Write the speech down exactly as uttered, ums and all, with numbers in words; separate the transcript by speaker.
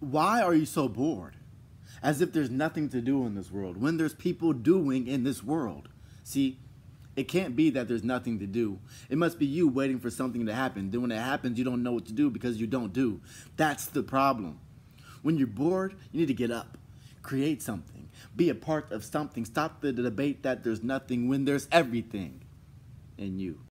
Speaker 1: Why are you so bored? As if there's nothing to do in this world, when there's people doing in this world. See, it can't be that there's nothing to do. It must be you waiting for something to happen. Then when it happens, you don't know what to do because you don't do. That's the problem. When you're bored, you need to get up. Create something. Be a part of something. Stop the debate that there's nothing when there's everything in you.